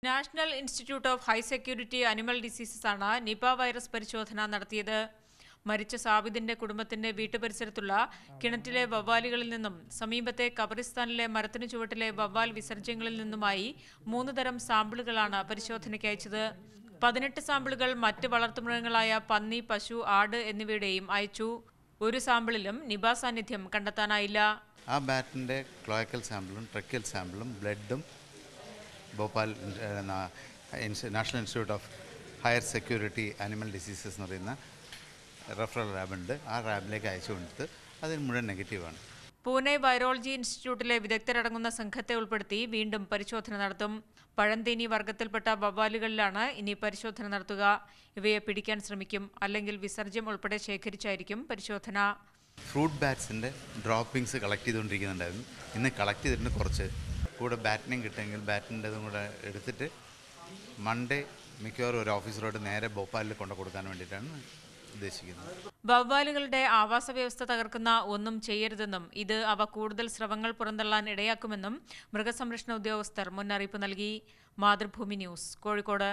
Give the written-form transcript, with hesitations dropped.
National Institute of High Security Animal Diseases ആണ് Nipah virus പരിശോധന നടത്തിയത്. മരിച്ച സാബിത്തിന്റെ കുടുംബത്തിന്റെ വീട്ടുപരിസരത്തുള്ള കിണറ്റിലെ വവ്വാലുകളിൽ നിന്നും സമീപത്തെ കബറിസ്ഥാനിലെ മരത്തിനു ചുവട്ടിലെ വവ്വാൽ വിസർജ്യങ്ങളിൽ നിന്നുമായി 3 തരം സാമ്പിളുകളാണ് പരിശോധനയ്ക്ക് അയച്ചത്. 18 സാമ്പിളുകൾ മറ്റ് വളർത്തുമൃഗങ്ങളായ പന്നി, പശു, ആട് എന്നിവയുടെയും അയച്ചു. ഒരു സാമ്പിളിലും നിപ സാന്നിധ്യം കണ്ടെത്താനായില്ല. ആ ബാറ്റിന്റെ ക്ലോക്കൽ സാമ്പിളും ട്രക്കൽ സാമ്പിളും ബ്ലഡും Bhopal National Institute of Higher Security Animal Diseases എന്ന് പറയുന്ന റെഫറൽ ലാബുണ്ട്. ആ ലാബിലേക്ക് അയച്ചു കൊടുത്ത് അതിന് മുഴുവൻ നെഗറ്റീവാണ്. പൂനെ വൈറോളജി ഇൻസ്റ്റിറ്റ്യൂട്ടിലെ വിദഗ്ധരടങ്ങുന്ന സംഘത്തെ ഉൾപ്പെടുത്തി വീണ്ടും പരിശോധന നടത്തും. പഴന്തേനി വർഗത്തിൽപ്പെട്ട വവ്വാലുകളിലാണ് ഇനി പരിശോധന നടത്തുക. ഇവയെ പിടിക്കാൻ ശ്രമിക്കും, അല്ലെങ്കിൽ വിസർജ്യം ഉൾപ്പെടെ ശേഖരിച്ചായിരിക്കും പരിശോധന. ഫ്രൂട്ട് ബാറ്റ്സിൻ്റെ ഡ്രോപ്പിംഗ്സ് കളക്ട് ചെയ്തുകൊണ്ടിരിക്കുന്നുണ്ടായിരുന്നു. ഇന്ന് കളക്ട് ചെയ്തിട്ടുണ്ട്. കുറച്ച് കൂടെ ബാറ്റിനെയും കിട്ടുമെങ്കിൽ ബാറ്റിൻ്റെതും കൂടെ എടുത്തിട്ട് മൺഡേ മിക്കവാറും ഒരു ഓഫീസറോട് നേരെ ഭോപ്പാലിൽ കൊണ്ടു കൊടുക്കാൻ വേണ്ടിയിട്ടാണ് ഉദ്ദേശിക്കുന്നത്. വവ്വാലുകളുടെ ആവാസ വ്യവസ്ഥ തകർക്കുന്ന ഒന്നും ചെയ്യരുതെന്നും ഇത് അവ കൂടുതൽ സ്രവങ്ങൾ പുറന്തള്ളാൻ ഇടയാക്കുമെന്നും മൃഗസംരക്ഷണ ഉദ്യോഗസ്ഥർ മുന്നറിയിപ്പ് നൽകി. മാതൃഭൂമി ന്യൂസ്, കോഴിക്കോട്.